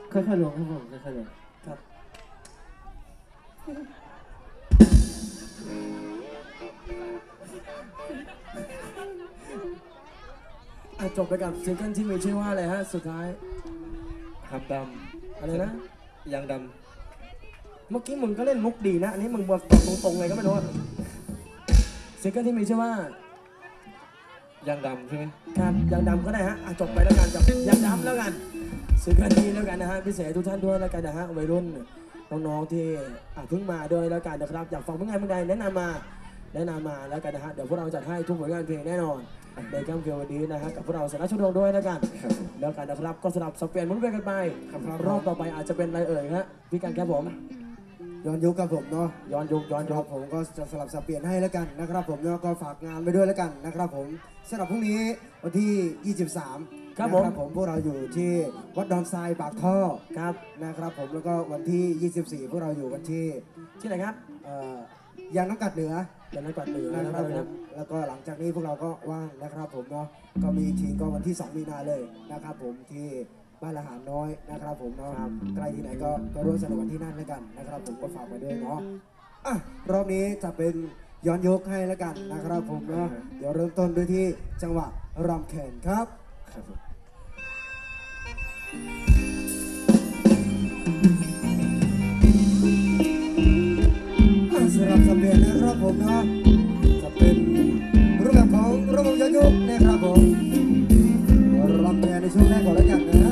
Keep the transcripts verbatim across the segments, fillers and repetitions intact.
ค่อยๆลงครับผมค่อยๆลงครับจบไปกับซิงเกิลที่มีชื่อว่าอะไรฮะสุดท้ายหำดำอะไรนะยางดำเมื่อกี้มึงก็เล่นมุกดีนะอันนี้มึงบอกตรงๆไงก็ไม่รู้ซิงเกิลที่มีชื่อว่ายางดำใช่ไหมครับยางดำก็ได้ฮะจบไปแล้วกันกับยางดำแล้วกันซิงเกิลนี้แล้วกันนะฮะพิเศษทุกท่านด้วยแล้วกันนะฮะวัยรุ่นน้องๆที่เพิ่งมาด้วยแล้วกันนะครับอยากฟังเพลงไหนเพลงใดแนะนำมาแนะนำมาแล้วกันนะฮะเดี๋ยวพวกเราจัดให้ทุกผลงานเพลงแน่นอนในค่ำคืนวันนี้นะฮะกับพวกเราสารชนดวงด้วยแล้วกันแล้วกันนะครับก็สลับสับเปลี่ยนหมุนเวียนกันไปรอบต่อไปอาจจะเป็นอะไรเอ่ยฮะพี่กันครับผมย้อนยุคกับผมเนาะย้อนยุคย้อนยุคผมก็จะสลับสับเปลี่ยนให้แล้วกันนะครับผมแล้วก็ฝากงานไปด้วยแล้วกันนะครับผมสำหรับพรุ่งนี้วันที่ยี่สิบสามครับผมผมพวกเราอยู่ที่วัดดอนทรายปากท่อครับนะครับผมแล้วก็วันที่ยี่สิบสี่พวกเราอยู่กันที่ที่ไหนครับยางน้ำกัดเหนือยางน้ำกัดเหนือนะครับผมแล้วก็หลังจากนี้พวกเราก็ว่างนะครับผมเนาะก็มีทีก็วันที่สองมีนาเลยนะครับผมที่บ้านละหารน้อยนะครับผมเนาะใกล้ที่ไหนก็ก็ร่วมสนุกกันที่นั่นแล้วกันนะครับผมก็ฝากไปด้วยเนาะอ่ะรอบนี้จะเป็นย้อนยกให้แล้วกันนะครับผมเนาะเดี๋ยวเริ่มต้นด้วยที่จังหวะรำแขนครับสำหรับสับเปลี่ยนนะครับผมเนาะจะเป็นรูปแบบของระบบย้อนยุคนะครับผมรับแทนในช่วงแรกก่อนแล้วกันนะ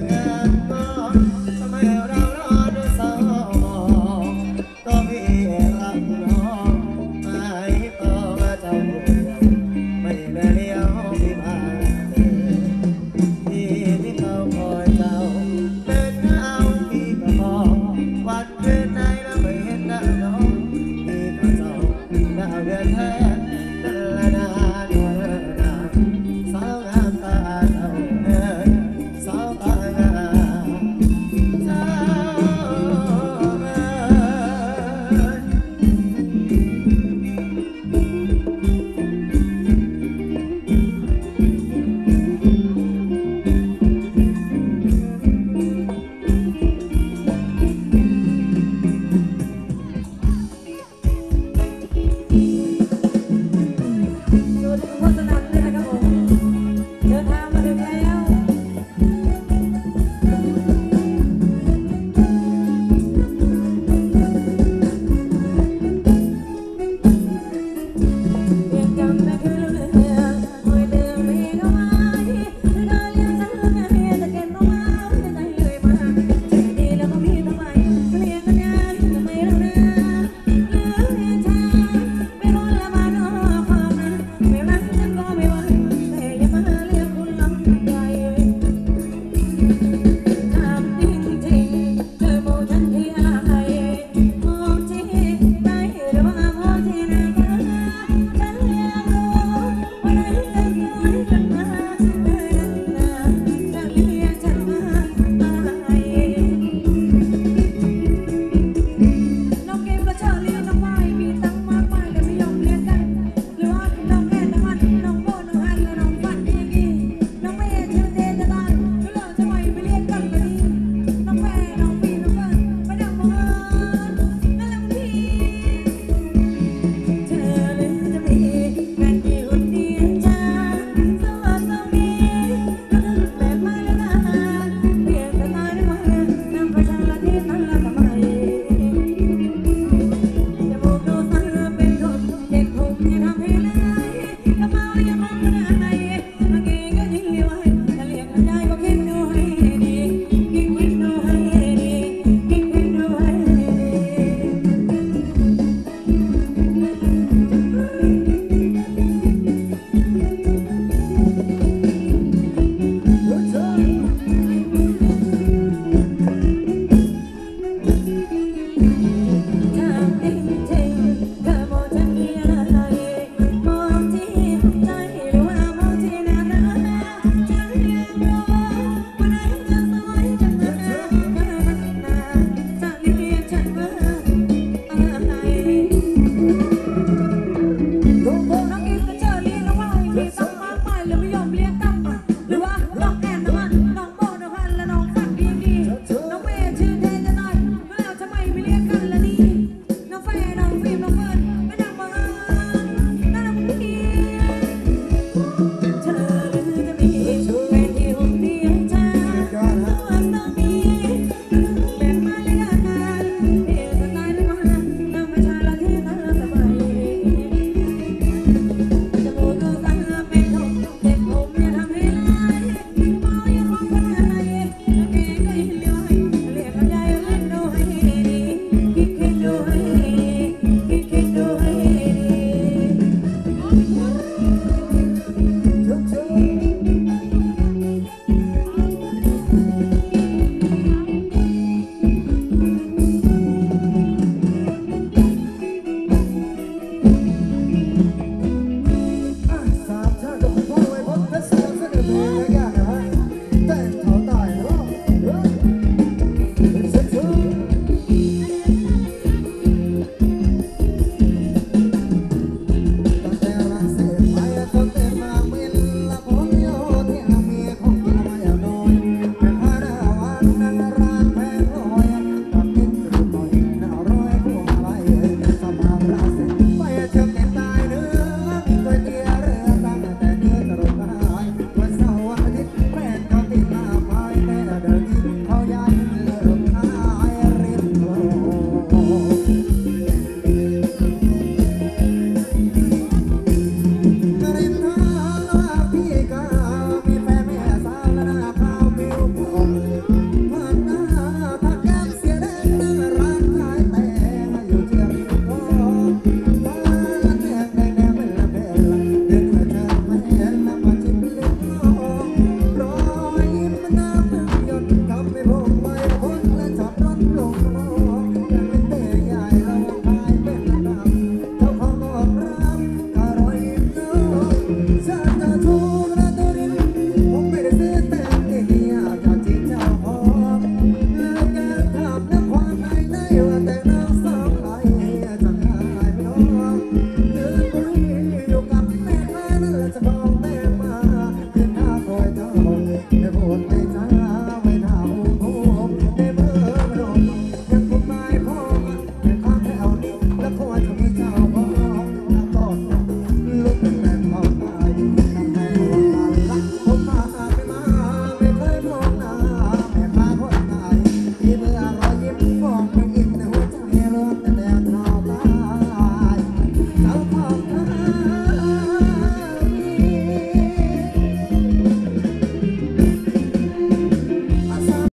ก็มี